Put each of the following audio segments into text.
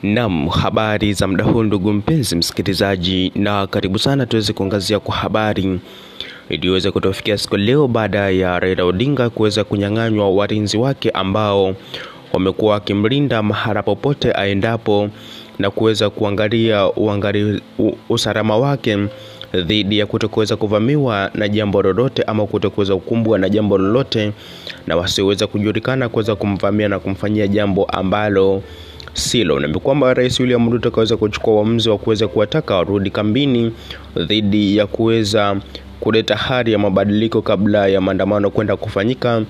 Naam, habari za muda huu ndugu mpenzi msikilizaji, na karibu sana tuweze kuangazia kwa habari iliyoweza kutofikia siku leo baada ya Raila Odinga kuweza kunyang'anywa walinzi wake ambao wamekuwa wakimlinda mahala popote aendapo na kuweza kuangalia usalama wake dhidi ya kutokuweza kuvamiwa na jambo lolote ama kutokuweza kukumbwa na jambo lolote na wasiweza kujulikana kuweza kumvamia na kumfanyia jambo ambalo silo. Na kwamba Rais William Ruto kaweza kuchukua uamuzi wa kuweza kuwataka warudi kambini dhidi ya kuweza kuleta hali ya mabadiliko kabla ya maandamano kwenda kufanyika,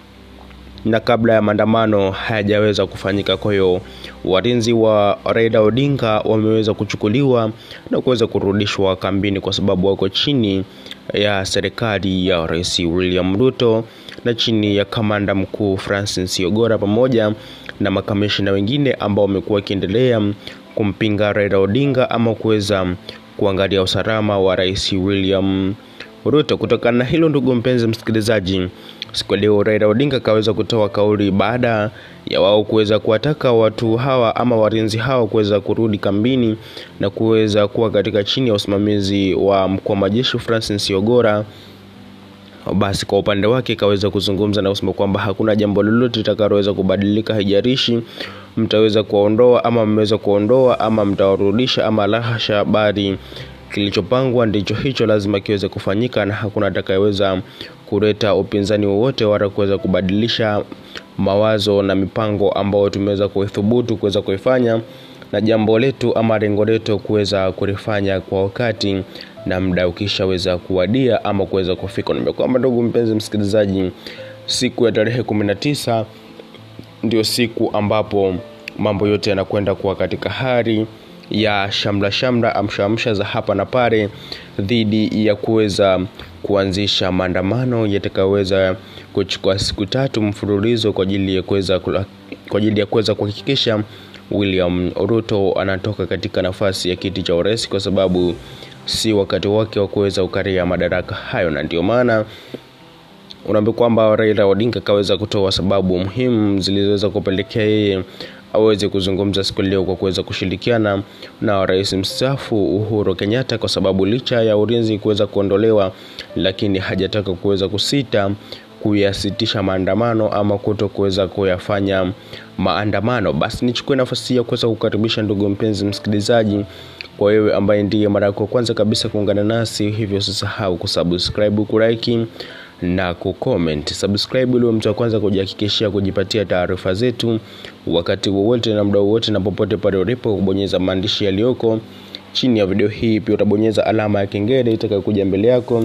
na kabla ya maandamano hayajaweza kufanyika. Kwa hiyo walinzi wa Raila Odinga wameweza kuchukuliwa na kuweza kurudishwa kambini kwa sababu wako chini ya serikali ya Rais William Ruto na chini ya kamanda mkuu Francis Ogora pamoja na makamishina wengine ambao wamekuwa wakiendelea kumpinga Raila Odinga ama kuweza kuangalia usalama wa Rais William Ruto. Kutokana na hilo ndugu mpenzi msikilizaji, siku leo Raila Odinga kaweza kutoa kauli baada ya wao kuweza kuwataka watu hawa ama walinzi hawa kuweza kurudi kambini na kuweza kuwa katika chini ya usimamizi wa mkuu wa majeshi Francis Ogora. Basi kwa upande wake kaweza kuzungumza na kusema kwamba hakuna jambo lolote litakaloweza kubadilika, haijalishi mtaweza kuondoa ama mmeweza kuondoa ama mtawarudisha ama lahasha, bali kilichopangwa ndicho hicho lazima kiweze kufanyika na hakuna atakayeweza kuleta upinzani wowote wala kuweza kubadilisha mawazo na mipango ambayo tumeweza kuithubutu kuweza kuifanya, na jambo letu ama lengo letu kuweza kulifanya kwa wakati na muda ukishaweza kuwadia ama kuweza kufika. Nimekuambia ndugu mpenzi msikilizaji, siku ya tarehe 19 ndio siku ambapo mambo yote yanakwenda kuwa katika hali ya shamla amsha za hapa na pale dhidi ya kuweza kuanzisha maandamano yatakayoweza kuchukua siku 3 mfululizo kwa ajili ya kuweza kuhakikisha William Ruto anatoka katika nafasi ya kiti cha urais, kwa sababu si wakati wake wa kuweza kukaria madaraka hayo. Na ndio maana unaambia kwamba Raila Odinga kaweza kutoa sababu muhimu zilizoweza kupelekea yeye aweze kuzungumza siku leo kwa kuweza kushirikiana na rais mstaafu Uhuru Kenyatta, kwa sababu licha ya ulinzi kuweza kuondolewa, lakini hajataka kuweza kusita kuyasitisha maandamano ama kutokuweza kuyafanya maandamano. Basi nichukue nafasi ya kuweza kukaribisha ndugu mpenzi msikilizaji, kwa wewe ambaye ndiye mara yako kwanza kabisa kuungana nasi, hivyo usisahau kusubscribe, kulike na kucomment. Subscribe ili mtu wa kwanza kujihakikishia kujipatia taarifa zetu wakati wowote na muda wowote na popote pale ulipo. Kubonyeza maandishi yaliyoko chini ya video hii, pia utabonyeza alama ya kengele itakayokuja mbele yako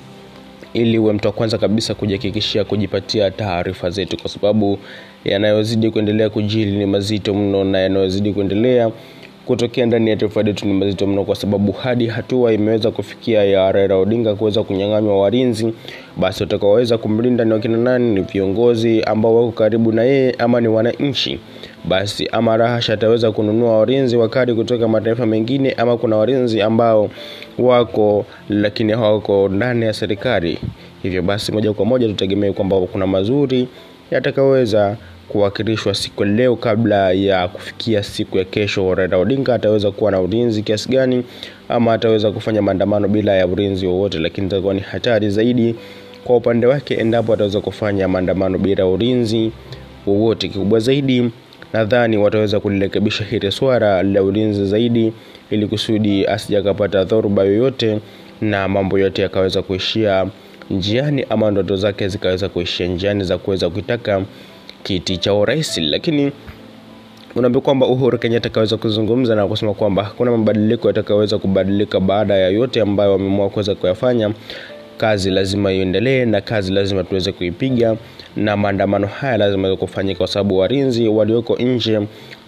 ili uwe mtu wa kwanza kabisa kujihakikishia kujipatia taarifa zetu, kwa sababu yanayozidi kuendelea kujili ni mazito mno na yanayozidi kuendelea kutokea ndani ya taifa letu ni mazito mno, kwa sababu hadi hatua imeweza kufikia ya Raila Odinga kuweza kunyang'anywa walinzi. Basi watakaoweza kumlinda ni wakina nani? Ni viongozi ambao wako karibu na yeye ama ni wananchi. Basi ama rahasha ataweza kununua walinzi wakati kutoka mataifa mengine, ama kuna walinzi ambao wako lakini hawako ndani ya serikali. Hivyo basi moja kwa moja tutegemee kwamba kuna mazuri yatakayoweza kuwakilishwa siku leo kabla ya kufikia siku ya kesho. Raila Odinga ataweza kuwa na ulinzi kiasi gani ama ataweza kufanya maandamano bila ya ulinzi wowote, lakini itakuwa ni hatari zaidi kwa upande wake endapo ataweza kufanya maandamano bila ulinzi wowote. Kikubwa zaidi, nadhani wataweza kulirekebisha hili swala la ulinzi zaidi ili kusudi asijakapata dhoruba yoyote na mambo yote yakaweza kuishia njiani ama ndoto zake zikaweza kuishia njiani za kuweza kutaka kiti cha urais. Lakini unaambia kwamba Uhuru Kenyatta kaweza kuzungumza na kusema kwamba hakuna mabadiliko yatakayoweza kubadilika baada ya yote ambayo wameamua kuweza kuyafanya. Kazi lazima iendelee na kazi lazima tuweze kuipiga, na maandamano haya lazima kufanyika kwa sababu walinzi walioko nje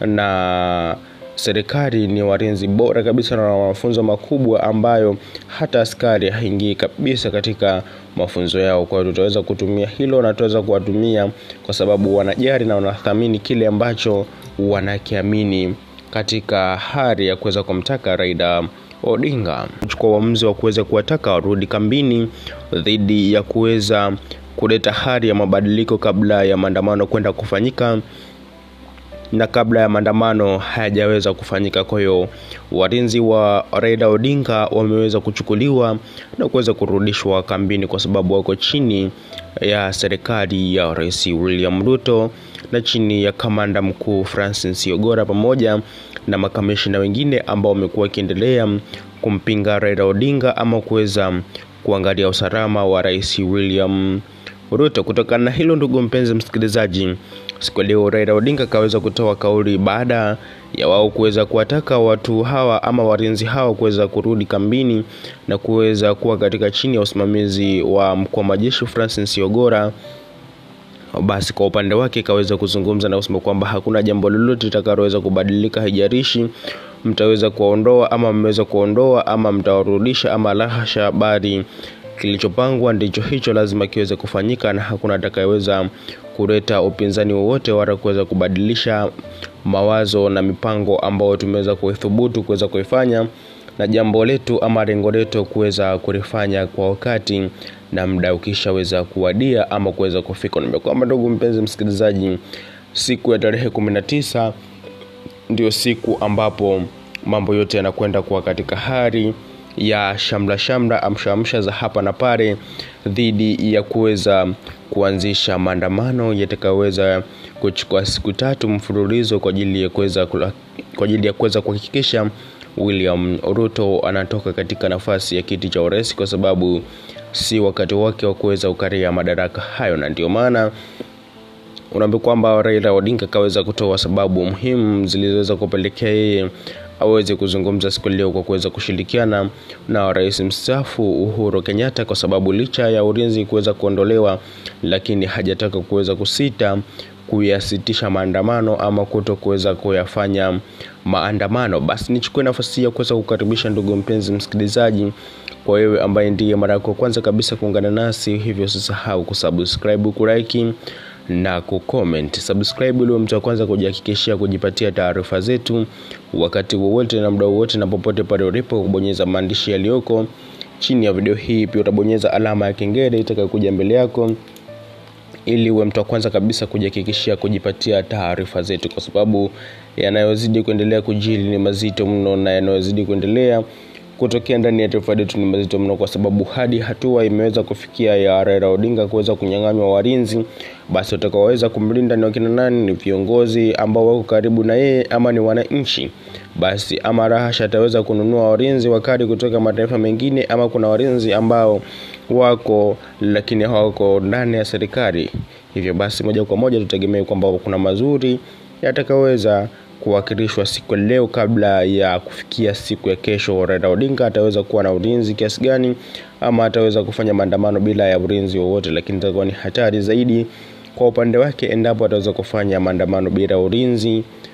na serikali ni walinzi bora kabisa na mafunzo makubwa ambayo hata askari haingii kabisa katika mafunzo yao. Kwa hiyo tutaweza kutumia hilo na tutaweza kuwatumia kwa sababu wanajali na wanathamini kile ambacho wanakiamini katika hali ya kuweza kumtaka Raila Odinga. Chukua uamuzi wa kuweza kuwataka warudi kambini dhidi ya kuweza kuleta hali ya mabadiliko kabla ya maandamano kwenda kufanyika, na kabla ya maandamano hayajaweza kufanyika. Kwa hiyo walinzi wa Raila Odinga wameweza kuchukuliwa na kuweza kurudishwa kambini kwa sababu wako chini ya serikali ya Rais William Ruto na chini ya kamanda mkuu Francis Ogora pamoja na makamishina wengine ambao wamekuwa wakiendelea kumpinga Raila Odinga ama kuweza kuangalia usalama wa Rais William Ruto. Kutokana na hilo, ndugu mpenzi msikilizaji, siku leo Raila Odinga kaweza kutoa kauli baada ya wao kuweza kuwataka watu hawa ama walinzi hawa kuweza kurudi kambini na kuweza kuwa katika chini ya usimamizi wa mkuu wa majeshi Francis Ogora. Basi kwa upande wake kaweza kuzungumza na kusema kwamba hakuna jambo lolote litakaloweza kubadilika, haijalishi mtaweza kuondoa ama mmeweza kuondoa ama mtawarudisha ama lahasha, bali kilichopangwa ndicho hicho lazima kiweze kufanyika, na hakuna atakayeweza kuleta upinzani wowote wala kuweza kubadilisha mawazo na mipango ambayo tumeweza kuithubutu kuweza kuifanya, na jambo letu ama lengo letu kuweza kulifanya kwa wakati na muda ukishaweza kuwadia ama kuweza kufika. Nimekuwa ndugu mpenzi msikilizaji, siku ya tarehe 19 ndio siku ambapo mambo yote yanakwenda kuwa katika hali ya shamla amsha za hapa na pale dhidi ya kuweza kuanzisha maandamano yatakayoweza kuchukua siku 3 mfululizo kwa ajili ya kuweza kuhakikisha William Ruto anatoka katika nafasi ya kiti cha urais, kwa sababu si wakati wake wa kuweza kukaria madaraka hayo. Na ndio maana unaambia kwamba Raila Odinga kaweza kutoa sababu muhimu zilizoweza kupelekea yeye aweze kuzungumza siku leo kwa kuweza kushirikiana na rais mstaafu Uhuru Kenyatta, kwa sababu licha ya ulinzi kuweza kuondolewa, lakini hajataka kuweza kusita kuyasitisha maandamano ama kuweza kuyafanya maandamano. Basi nichukue nafasi ya kuweza kukaribisha ndugu mpenzi msikilizaji, kwa wewe ambaye ndiye mara yako kwanza kabisa kuungana nasi, hivyo usisahau kusubscribe, kulike na kucomment. Subscribe ili mtu wa kwanza kujihakikishia kujipatia taarifa zetu wakati wowote na muda wowote na popote pale ulipo. Kubonyeza maandishi yaliyoko chini ya video hii, pia utabonyeza alama ya kengele itakayokuja mbele yako ili uwe mtu wa kwanza kabisa kujihakikishia kujipatia taarifa zetu, kwa sababu yanayozidi kuendelea kujili ni mazito mno, na yanayozidi kuendelea kutokea ndani ya taifa letu ni mazito mno, kwa sababu hadi hatua imeweza kufikia ya Raila Odinga kuweza kunyang'anywa walinzi. Basi watakaoweza kumlinda ni wakina nani? Ni viongozi ambao wako karibu na yeye ama ni wananchi. Basi ama rahasha ataweza kununua walinzi wakati kutoka mataifa mengine, ama kuna walinzi ambao wako lakini hawako ndani ya serikali. Hivyo basi moja kwa moja tutegemee kwamba kuna mazuri yatakaweza kuwakilishwa siku leo kabla ya kufikia siku ya kesho. Raila Odinga ataweza kuwa na ulinzi kiasi gani ama ataweza kufanya maandamano bila ya ulinzi wowote, lakini itakuwa ni hatari zaidi kwa upande wake endapo ataweza kufanya maandamano bila ulinzi